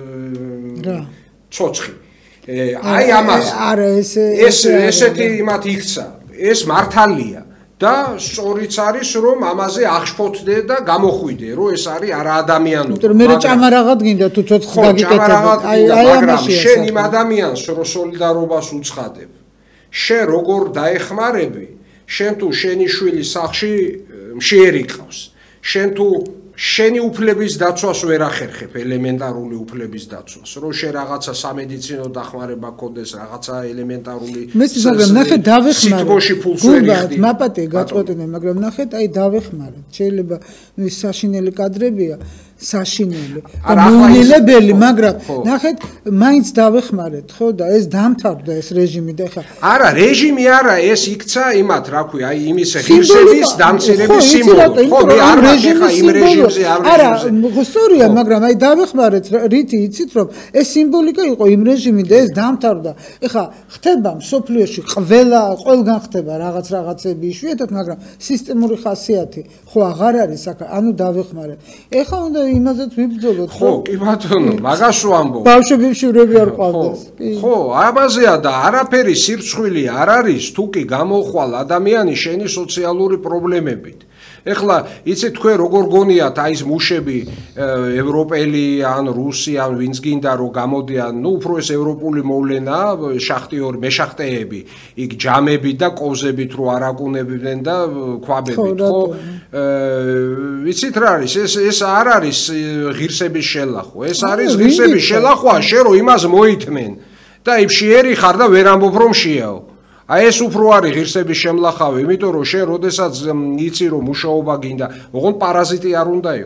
ცოცხი. აი ამას არა ეს ეს ესეთი იმათ იქცა, ეს მართალია და სწორიც არის რომ ამაზე აღშფოთდე და გამოხვიდე რომ ეს არის არაადამიანური. იმიტომ რომ მე ჭამარაღად გინდა თუ ცოცხს გაგიკეთებ. აი აი ამაში შენ იმ ადამიანს რო სოლიდარობას უცხადებ. შენ როგორ დაეხმარები, შენ თუ შენი შვილი სახში მშიერი ყავს. შენ თუ შენი უფლების დაცვას ვერ ახერხებ, ელემენტარული უფლების დაცვას, რომ შენ რაღაცა სამედიცინო დახმარება გქონდეს, რაღაცა ელემენტარული მაგრამ ნახეთ დავეხმარეთ. სიტყვაში ფულს ვერ იხდი. მაპატე გაწყვეტინე, მაგრამ ნახეთ, აი დავეხმარეთ. შეიძლება ის საშინელი კადრებია, საშინელი. მოუნელებელი, მაგრამ ნახეთ, მაინც დავეხმარეთ, ხო და ეს დამთავრდა ეს რეჟიმი და ხა. არა, რეჟიმი არა, ეს იქცა იმათ, რა ქვია, აი იმის ღირსების დამცირების სიმბოლო. ხო, მე არ ვახერხა იმ რეჟიმზე, ამ რეჟიმზე. არა, სწორია, მაგრამ აი დავეხმარეთ, რითი იცით რომ ეს სიმბოლიკა იყო იმ რეჟიმი და ეს დამთავრდა. ეხა ხდება მსოფლიოში ყველა ყველგან ხდება რაღაც რაღაცები იშვიათად, მაგრამ სისტემური ხასიათი ხო აღარ არის აქ, ანუ დავეხმარეთ. ეხა უნდა იმაზეც ვიბრძოლოთ, ხო, კი ბატონო, მაგას ვამბობ. ბავშვები მშივრები არ ყავდეს. ხო, ამაზეა და არაფერი სირცხვილი არ არის, თუ კი გამოხვალ ადამიანი შენი სოციალური პრობლემებით. ეხლა იცით თქვენ როგორ გონიათ აი ეს მუშები ევროპელი ან რუსი ან ვინც გინდა რომ გამოდიან, ნუ უფრო ეს ევროპული მოვლენა, შახტიორი, მეშახტეები, იქ ჯამები და კოვზებით რო არაკუნებდნენ და ქვაბებით, ხო? ვიცით რა არის? ეს ეს არ არის ღირსების შელახვა. ეს არის ღირსების შელახვა, შენ რო იმას მოითმენ და იფშიერი ხარ და ვერ ამბობ რომ შეაო. აი ეს უფრო არის ღირსების შემლახავი, იმიტომ რომ შენ როდესაც იცი რომ მუშაობა გინდა, ოღონდ პარაზიტი არ უნდა იყო.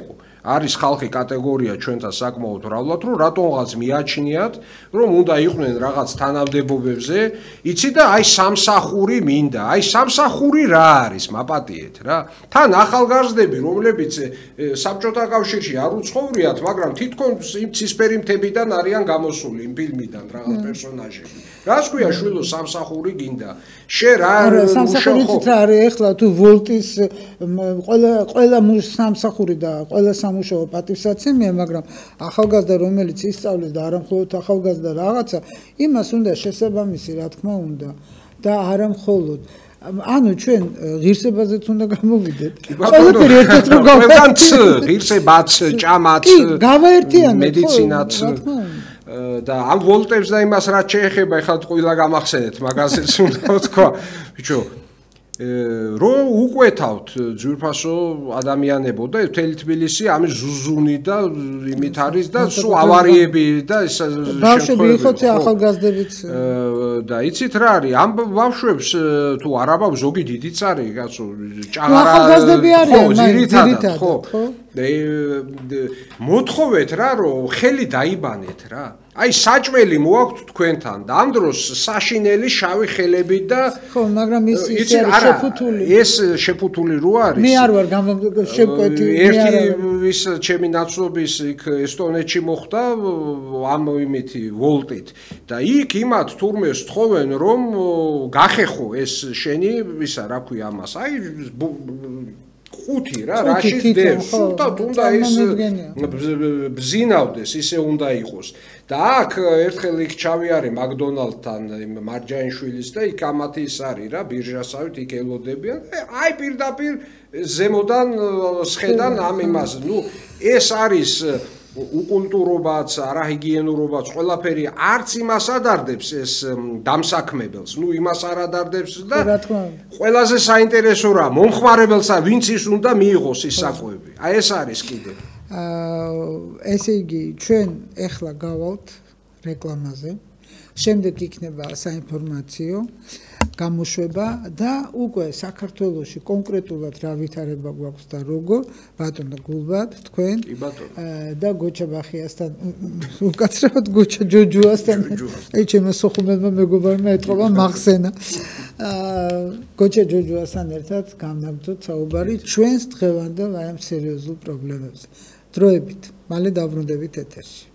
არის ხალხი კატეგორია ჩვენთან საკმაოდ მრავლად, რომ რატომღაც მიაჩნიათ, რომ უნდა იყვნენ რაღაც თანამდებობებზე, იცი და აი სამსახური მინდა. აი სამსახური რა არის, მაპატიეთ რა. თან ახალგაზრდები, რომლებიც საბჭოთა კავშირში არ უცხოვრიათ, მაგრამ თითქოს იმ ცისფერი მთებიდან არიან გამოსული იმ φιλმიდან რაღაც პერსონაჟები. რას ქვია შვილო სამსახური გინდა? შენ რა სამსახურიც რა არის ეხლა თუ ვოლტის ყველა ყველა სამსახური და ყველა სამუშაო პატივსაცემია, მაგრამ ახალგაზრდა რომელიც ისწავლის და არა მხოლოდ ახალგაზრდა რაღაცა, იმას უნდა შესაბამისი რა თქმა უნდა და არა მხოლოდ ანუ ჩვენ ღირსებაზეც უნდა გამოვიდეთ. ყველაფერი ერთად რო გავაკეთოთ. ღირსებაც, ჭამაც, მედიცინაც და ამ ვოლტებს და იმას რაც შეეხება, ეხლა ყველა გამახსენეთ, მაგასაც უნდა ვთქვა. ბიჭო, რო უკვეთავთ ძვირფასო ადამიანებო და მთელი თბილისი ამის ზუზუნი და იმით არის და სულ ავარიები და ეს ბავშვები ხოც ახალგაზრდებიც და იცით რა არის ამ ბავშვებს თუ არაბა ზოგი დიდი წარი კაცო ჭაღარა ახალგაზრდები არიან ძირითადად ხო მოთხოვეთ რა რომ ხელი დაიბანეთ რა აი საჭმელი მოაქვთ თქვენთან და ამ დროს საშინელი შავი ხელები და ხო მაგრამ ის ის შეფუთული ეს შეფუთული რო არის მე არ ვარ შემკვეთი ერთი ის ჩემი ნაცნობის იქ ესტონეთში მოხდა ამ იმითი ვოლტით და იქ იმათ თურმეს თხოვენ რომ გახეხო ეს შენი ისა რა ქვია ამას აი ხუთი რა რაშიც დევს სულტად უნდა ის ბზინავდეს ისე უნდა იყოს და აქ ერთხელ იქ ჩავიარე მაკდონალდთან იმ მარჯანიშვილის და იქ ამათი ის არის რა ბირჟასავით იქ ელოდებიან აი პირდაპირ ზემოდან სხედან ამ იმას ნუ ეს არის უკულტურობაც, არაჰიგიენურობაც, ყველაფერი არც იმას ადარდებს ეს დამსაქმებელს, ნუ იმას არ ადარდებს და ყველაზე საინტერესო რა, მომხმარებელსა ვინც ის უნდა მიიღოს ის საკვები. აი ეს არის კიდე. აა ესე იგი, ჩვენ ეხლა გავალთ რეკლამაზე. შემდეგ იქნება საინფორმაციო გამოშვება და უკვე საქართველოში კონკრეტულად რა ვითარება გვაქვს და როგორ ბატონო გულბად თქვენ და გოჩა ბახიასთან უკაცრავად გოჩა ჯოჯუასთან აი ჩემო სოხუმელმა მეგობარმა ეთყობა მახსენა გოჩა ჯოჯუასთან ერთად გამნაბდოთ საუბარი ჩვენს დღევანდელ აი ამ სერიოზულ პრობლემებზე დროებით მალე დავბრუნდებით ეთერში